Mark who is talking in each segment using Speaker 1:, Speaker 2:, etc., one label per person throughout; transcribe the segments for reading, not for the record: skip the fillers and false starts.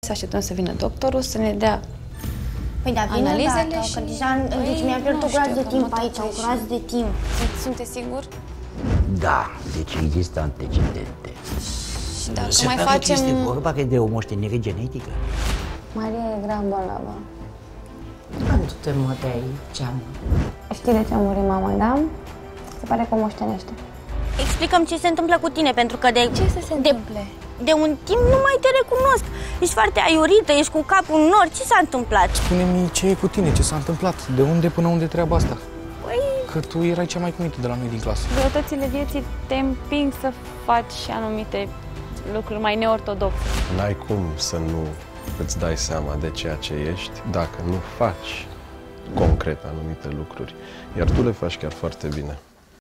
Speaker 1: Să așteptăm să vină doctorul să ne dea
Speaker 2: păi da, vine
Speaker 1: analizele și...
Speaker 2: că deja, deci mi-a pierdut un groaz de timp aici, un groaz de timp.
Speaker 1: Sunteți sigur?
Speaker 3: Da, deci există antecedente.
Speaker 1: Și dacă
Speaker 3: Se
Speaker 1: mai
Speaker 3: pare
Speaker 1: facem...
Speaker 3: că este vorba de o moștenire genetică.
Speaker 2: Maria e grav bolnavă.
Speaker 4: Du-te, mă, de aici, mă.
Speaker 2: Știi de ce a murit mama, da? Se pare că o moștenește.
Speaker 5: Explicăm ce se întâmplă cu tine, pentru că
Speaker 1: Ce să se întâmple?
Speaker 5: De un timp nu mai te recunosc. Ești foarte aiurită, ești cu capul în nor. Ce s-a întâmplat?
Speaker 6: Spune-mi ce e cu tine, ce s-a întâmplat, de unde până unde treaba asta?
Speaker 5: Păi...
Speaker 6: Că tu erai cea mai cumită de la noi din clasă.
Speaker 1: Greutățile vieții te împing să faci anumite lucruri mai neortodoxe.
Speaker 7: N-ai cum să nu îți dai seama de ceea ce ești dacă nu faci concret anumite lucruri. Iar tu le faci chiar foarte bine.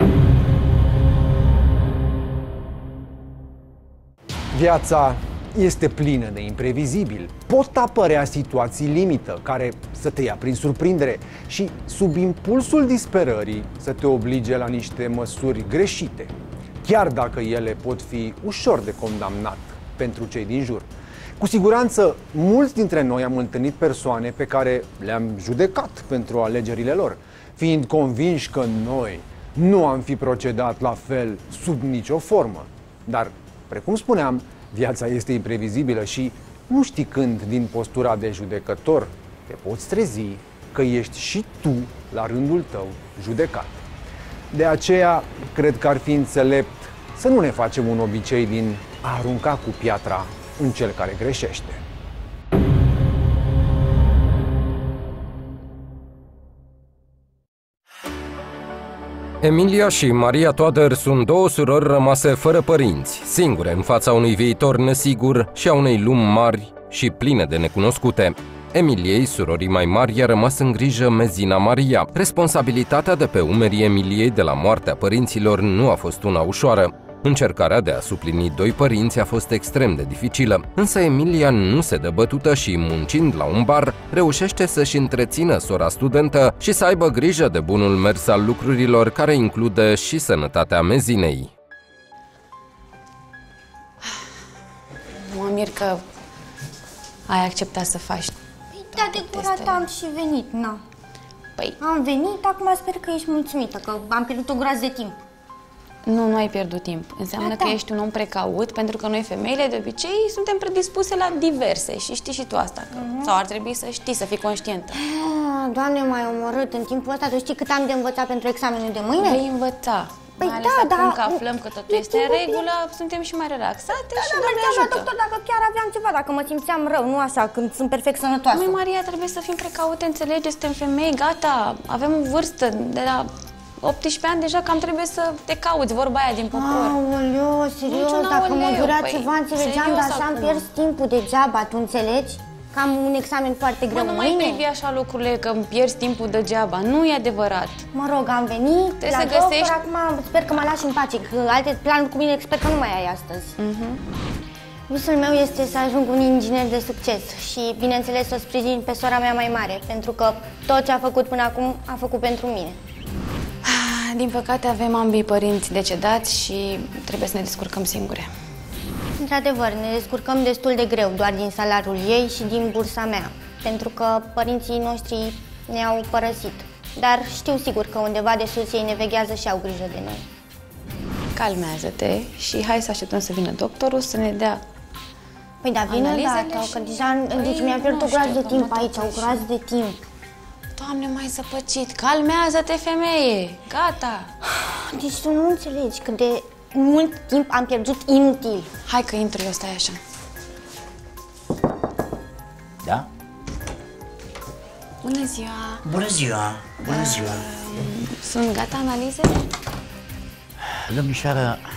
Speaker 8: Viața este plină de imprevizibil. Pot apărea situații limită care să te ia prin surprindere și, sub impulsul disperării, să te oblige la niște măsuri greșite, chiar dacă ele pot fi ușor de condamnat pentru cei din jur. Cu siguranță, mulți dintre noi am întâlnit persoane pe care le-am judecat pentru alegerile lor, fiind convinși că noi nu am fi procedat la fel sub nicio formă. Dar, precum spuneam, viața este imprevizibilă și nu știi când, din postura de judecător, te poți trezi că ești și tu, la rândul tău, judecat. De aceea, cred că ar fi înțelept să nu ne facem un obicei din a arunca cu piatra în cel care greșește.
Speaker 9: Emilia și Maria Toader sunt două surori rămase fără părinți, singure în fața unui viitor nesigur și a unei lumi mari și pline de necunoscute. Emiliei, surorii mai mari, i-a rămas în grijă Mezina Maria. Responsabilitatea de pe umerii Emiliei de la moartea părinților nu a fost una ușoară. Încercarea de a suplini doi părinți a fost extrem de dificilă, însă Emilia nu se dă bătută și, muncind la un bar, reușește să-și întrețină sora studentă și să aibă grijă de bunul mers al lucrurilor, care include și sănătatea Mezinei.
Speaker 1: Mă mir că ai acceptat să faci.
Speaker 2: Păi, de adevărat am și venit, na.
Speaker 1: Păi,
Speaker 2: am venit, acum sper că ești mulțumită, că am pierdut un groaz de timp.
Speaker 1: nu ai pierdut timp. Înseamnă că ești un om precaut, pentru că noi femeile de obicei suntem predispuse la diverse și știi și tu asta. Sau ar trebui să știi, să fii conștientă.
Speaker 2: Doamne, m-ai omorât în timpul ăsta. Tu știi cât am de învățat pentru examenul de mâine?
Speaker 1: Vei învăța.
Speaker 2: Păi
Speaker 1: mai ales
Speaker 2: da,
Speaker 1: acum
Speaker 2: da,
Speaker 1: că aflăm că totul este în regulă, suntem și mai relaxate și
Speaker 2: da,
Speaker 1: Doamne ajută.
Speaker 2: doctor, dacă chiar aveam ceva, dacă mă simțeam rău, nu așa, când sunt perfect sănătoasă.
Speaker 1: Noi, Maria, trebuie să fim precaute, înțelegi, suntem femei, gata, avem o vârstă de la 18 ani deja, cam trebuie să te cauți, vorba aia din popor.
Speaker 2: Aoleu, serios, dacă mă durea ceva, înțelegeam, dar așa îmi pierzi timpul degeaba, tu înțelegi? Că am un examen foarte greu
Speaker 1: nu mai privi așa lucrurile, că îmi pierzi timpul degeaba, nu e adevărat.
Speaker 2: Mă rog, am venit la
Speaker 1: să găsești...
Speaker 2: doctor, acum sper că mă lași în pace, că alte planuri cu mine sper că nu mai ai astăzi. Visul meu este să ajung un inginer de succes și, bineînțeles, să o sprijin pe sora mea mai mare, pentru că tot ce a făcut până acum a făcut pentru mine.
Speaker 1: Din păcate avem ambii părinți decedați și trebuie să ne descurcăm singure.
Speaker 2: Într-adevăr, ne descurcăm destul de greu, doar din salariul ei și din bursa mea, pentru că părinții noștri ne-au părăsit. Dar știu sigur că undeva de sus ei ne veghează și au grijă de noi.
Speaker 1: Calmează-te și hai să așteptăm să vină doctorul să ne dea
Speaker 2: Păi da, vine data, că deja, deci mi-a pierdut un groaz de timp aici, un groaz de timp.
Speaker 1: Doamne, m-ai zăpăcit, calmează-te, femeie, gata.
Speaker 2: Deci tu nu înțelegi cât de mult timp am pierdut inutil.
Speaker 1: Hai că intru eu, stai așa.
Speaker 3: Da?
Speaker 1: Bună ziua!
Speaker 3: Bună ziua! Bună ziua!
Speaker 1: Sunt gata analizele?
Speaker 3: Domnișoară,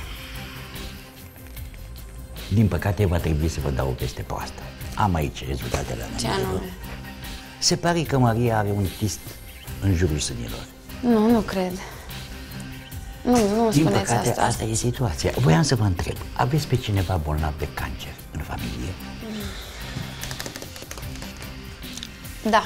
Speaker 3: din păcate va trebui să vă dau o veste proastă. Am aici rezultatele analizelor.
Speaker 1: Ce anume?
Speaker 3: Se pare că Maria are un chist în jurul sânilor.
Speaker 1: Nu cred. Nu
Speaker 3: din
Speaker 1: spuneți
Speaker 3: păcate,
Speaker 1: asta.
Speaker 3: e situația. Voiam să vă întreb, aveți pe cineva bolnav de cancer în familie?
Speaker 1: Da.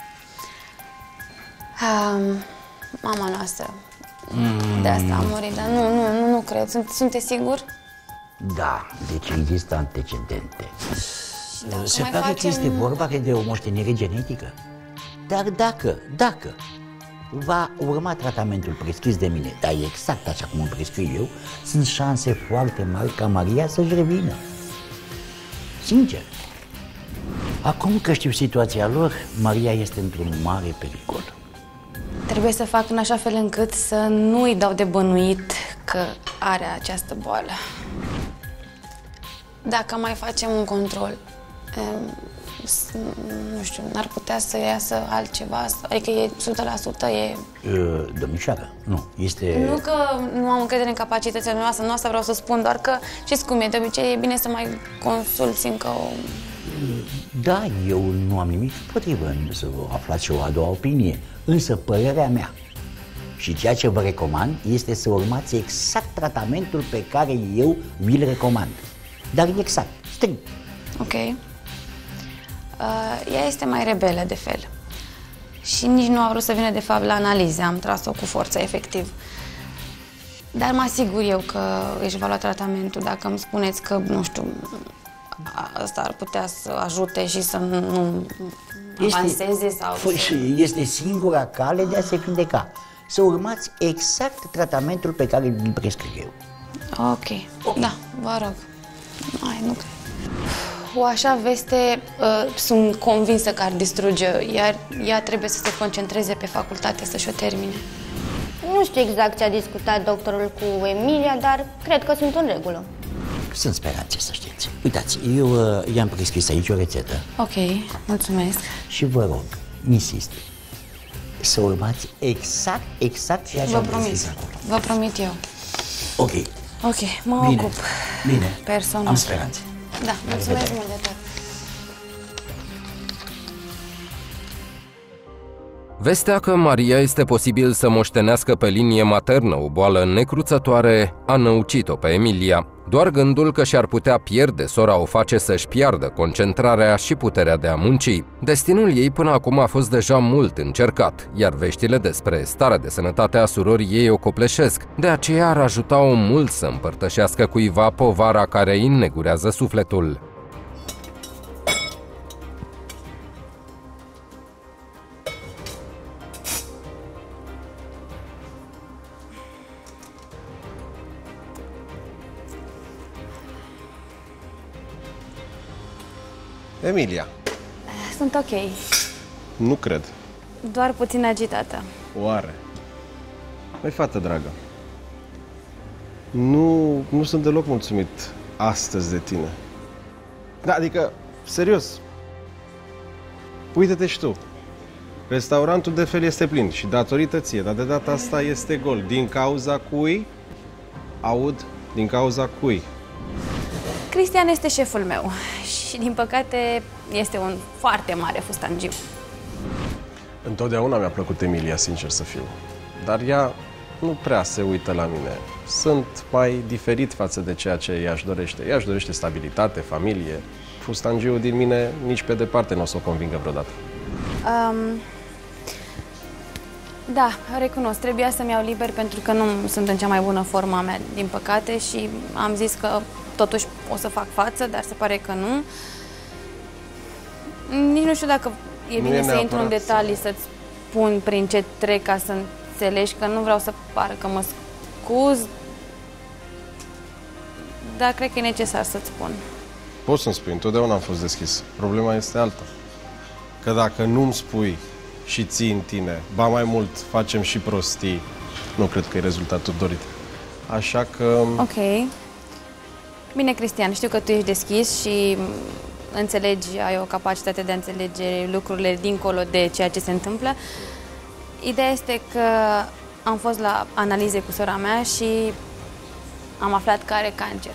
Speaker 1: Mama noastră. De asta a murit, dar nu cred. Sunteți sigur?
Speaker 3: Da, deci există antecedente.
Speaker 1: dacă
Speaker 3: Se
Speaker 1: mai
Speaker 3: pare că
Speaker 1: facem...
Speaker 3: este vorba de o moștenire genetică. Dar dacă va urma tratamentul prescris de mine, dar exact așa cum îmi prescriu eu, sunt șanse foarte mari ca Maria să-și revină. Sincer. Acum că știu situația lor, Maria este într-un mare pericol.
Speaker 1: Trebuie să fac în așa fel încât să nu îi dau de bănuit că are această boală. Dacă mai facem un control, nu știu, n-ar putea să iasă altceva, adică e 100% e...
Speaker 3: Domnișoară, nu, este...
Speaker 1: Nu că nu am încredere în capacitățile noastre, nu asta vreau să spun, doar că știți cum e, de obicei e bine să mai consulți încă o...
Speaker 3: Da, eu nu am nimic împotrivă să aflați și o a doua opinie, însă părerea mea și ceea ce vă recomand este să urmați exact tratamentul pe care eu vi-l recomand. Dar exact, strict.
Speaker 1: Ok. Ea este mai rebelă de fel și nici nu a vrut să vină de fapt la analize, am tras-o cu forță, efectiv. Dar mă asigur eu că își va lua tratamentul dacă îmi spuneți că, nu știu, asta ar putea să ajute și să nu avanseze sau...
Speaker 3: Este singura cale de a se vindeca. Să urmați exact tratamentul pe care îl prescriu eu.
Speaker 1: Ok, da, vă rog. Hai, nu cred. O așa veste sunt convinsă că ar distruge, iar ea trebuie să se concentreze pe facultate, să-și o termine.
Speaker 2: Nu știu exact ce a discutat doctorul cu Emilia, dar cred că sunt în regulă.
Speaker 3: Sunt speranțe, să știți. Uitați, eu i-am prescris aici o rețetă.
Speaker 1: Ok, mulțumesc.
Speaker 3: Și vă rog, insist, să urmați exact ceea ce am prescris acolo.
Speaker 1: Vă promit eu.
Speaker 3: Ok.
Speaker 1: Ok, mă ocup.
Speaker 3: Bine,
Speaker 1: personal.
Speaker 3: am speranțe.
Speaker 1: Da, mulțumesc mult de tot.
Speaker 9: Vestea că Maria este posibil să moștenească pe linie maternă o boală necruțătoare a năucit-o pe Emilia. Doar gândul că și-ar putea pierde sora o face să-și piardă concentrarea și puterea de a munci. Destinul ei până acum a fost deja mult încercat, iar veștile despre starea de sănătate a surorii ei o copleșesc. De aceea ar ajuta-o mult să împărtășească cuiva povara care îi înnegurează sufletul.
Speaker 7: Emilia.
Speaker 1: Sunt ok.
Speaker 7: Nu cred.
Speaker 1: Doar puțin agitată.
Speaker 7: Oare? Măi, fată dragă, nu sunt deloc mulțumit astăzi de tine. Da, adică, serios, uite-te și tu. Restaurantul de fel este plin și datorită ție, dar de data asta este gol. Din cauza cui? Aud, din cauza cui?
Speaker 1: Cristian este șeful meu și, din păcate, este un foarte mare fustangiu.
Speaker 7: Întotdeauna mi-a plăcut Emilia, sincer să fiu. Dar ea nu prea se uită la mine. Sunt mai diferit față de ceea ce ea își dorește. Ea își dorește stabilitate, familie. Fustangiul din mine nici pe departe nu o să o convingă vreodată.
Speaker 1: Da, recunosc, trebuia să-mi iau liber pentru că nu sunt în cea mai bună formă a mea, din păcate, și am zis că totuși o să fac față, dar se pare că nu. Nici nu știu dacă e bine să intru în detalii, să-ți spun prin ce trec ca să înțelegi, că nu vreau să pară că mă scuz, dar cred că e necesar să-ți spun.
Speaker 7: Poți să-mi spui, întotdeauna am fost deschis. Problema este alta. Că dacă nu-mi spui și ții în tine, ba mai mult, facem și prostii, nu cred că e rezultatul dorit. Așa că...
Speaker 1: Ok. Bine, Cristian, știu că tu ești deschis și înțelegi, ai o capacitate de a înțelege lucrurile dincolo de ceea ce se întâmplă. Ideea este că am fost la analize cu sora mea și am aflat că are cancer.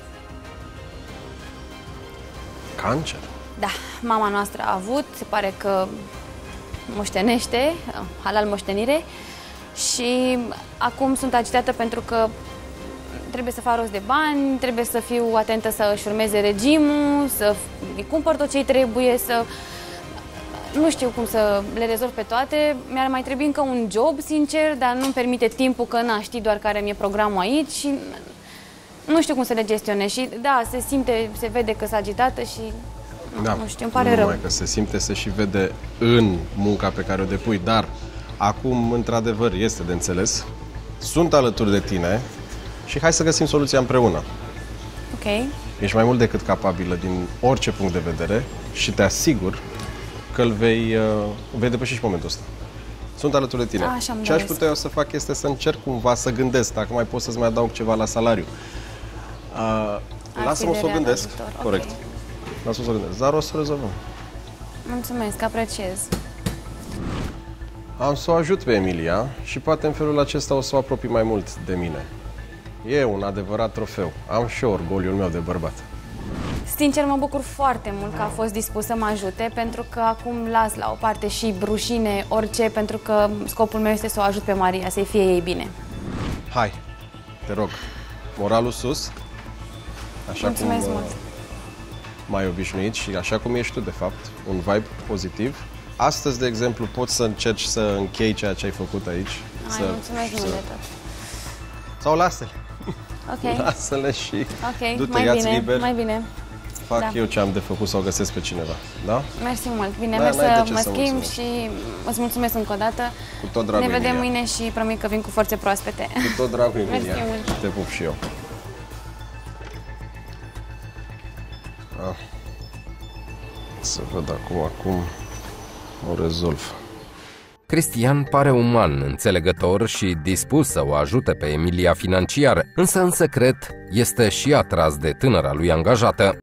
Speaker 7: Cancer?
Speaker 1: Da, mama noastră a avut, se pare că moștenește, halal moștenire, și acum sunt agitată pentru că trebuie să fac rost de bani, trebuie să fiu atentă să își urmeze regimul, să îi cumpăr tot ce-i trebuie, să... Nu știu cum să le rezolv pe toate. Mi-ar mai trebui încă un job, sincer, dar nu-mi permite timpul, că știi doar care mi-e programul aici și nu știu cum să le gestionez. Și da, se simte, se vede că s-a agitată și
Speaker 7: Da.
Speaker 1: Nu știu, îmi pare rău.
Speaker 7: Numai că se simte, se și vede în munca pe care o depui, dar acum, într-adevăr, este de înțeles. Sunt alături de tine și hai să găsim soluția împreună.
Speaker 1: Ok.
Speaker 7: Ești mai mult decât capabilă din orice punct de vedere și te asigur că îl vei depăși și momentul ăsta. Sunt alături de tine. Ce aș putea eu să fac este să încerc cumva să gândesc dacă mai pot să-ți mai adaug ceva la salariu. Lasă-mă să o gândesc. Corect.
Speaker 1: Okay.
Speaker 7: Lasă-mă să o gândesc. Dar o să rezolvăm.
Speaker 1: Mulțumesc, apreciez.
Speaker 7: Am să o ajut pe Emilia și poate în felul acesta o să o apropii mai mult de mine. E un adevărat trofeu. Am și orgoliul meu de bărbat.
Speaker 1: Sincer, mă bucur foarte mult că a fost dispus să mă ajute, pentru că acum las la o parte și rușine, orice, pentru că scopul meu este să o ajut pe Maria, să-i fie ei bine.
Speaker 7: Hai, te rog, moralul sus, așa
Speaker 1: Mulțumesc
Speaker 7: cum
Speaker 1: mult.
Speaker 7: m-ai obișnuit și așa cum ești tu, de fapt, un vibe pozitiv. Astăzi, de exemplu, poți să încerci să închei ceea ce ai făcut aici.
Speaker 1: Mulțumesc mult de tot.
Speaker 7: Sau lasă-le.
Speaker 1: Ok.
Speaker 7: Lasă-le și
Speaker 1: Ok,
Speaker 7: du-te, ia-ți liber.
Speaker 1: mai bine.
Speaker 7: Fac eu ce am de făcut sau găsesc pe cineva, da?
Speaker 1: Mersi mult. Bine,
Speaker 7: Da,
Speaker 1: merg
Speaker 7: n-ai de
Speaker 1: să
Speaker 7: ce
Speaker 1: mă
Speaker 7: să
Speaker 1: schimb
Speaker 7: mulțumești.
Speaker 1: și îți mulțumesc încă o dată.
Speaker 7: Cu tot dragul,
Speaker 1: Ne vedem
Speaker 7: Emilia.
Speaker 1: mâine și promit că vin cu forțe proaspete.
Speaker 7: Cu tot dragul, Emilia.
Speaker 1: Mersi mult.
Speaker 7: Te pup și eu. Să văd acum o rezolv.
Speaker 9: Cristian pare uman, înțelegător și dispus să o ajute pe Emilia financiar, însă în secret este și atras de tânăra lui angajată.